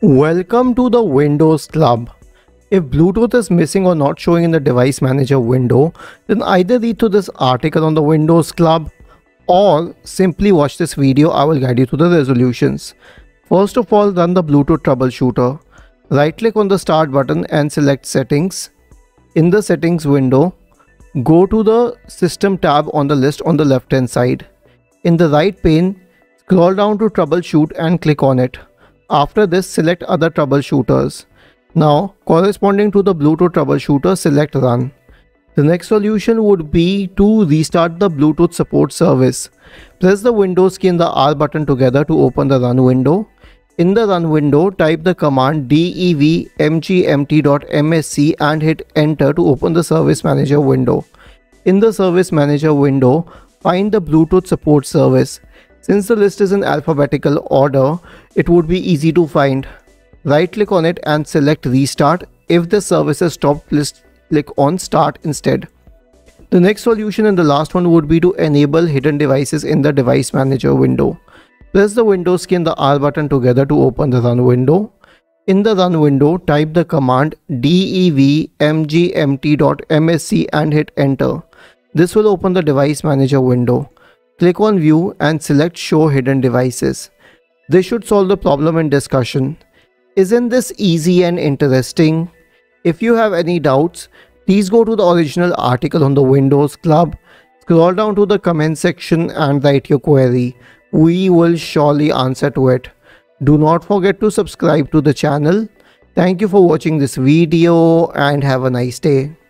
Welcome to the Windows Club. If Bluetooth is missing or not showing in the device manager window, then either read through this article on the Windows Club or simply watch this video. I will guide you through the resolutions. First of all, run the Bluetooth troubleshooter. Right click on the start button and select settings. In the settings window, go to the system tab on the list on the left hand side. In the right pane, scroll down to troubleshoot and click on it. After this, select other troubleshooters. Now, corresponding to the Bluetooth troubleshooter, select run. The next solution would be to restart the Bluetooth support service. Press the Windows key and the R button together to open the run window. In the run window, type the command devmgmt.msc and hit enter to open the service manager window. In the service manager window, find the Bluetooth support service. Since the list is in alphabetical order, it would be easy to find. Right click on it and select restart. If the service has stopped, please click on start instead. The next solution and the last one would be to enable hidden devices in the device manager window. Press the Windows key and the R button together to open the run window. In the run window, type the command devmgmt.msc and hit enter. This will open the device manager window. Click on view and select show hidden devices. This should solve the problem in discussion. Isn't this easy and interesting? If you have any doubts, please go to the original article on the Windows Club. Scroll down to the comment section and write your query. We will surely answer to it. Do not forget to subscribe to the channel. Thank you for watching this video and have a nice day.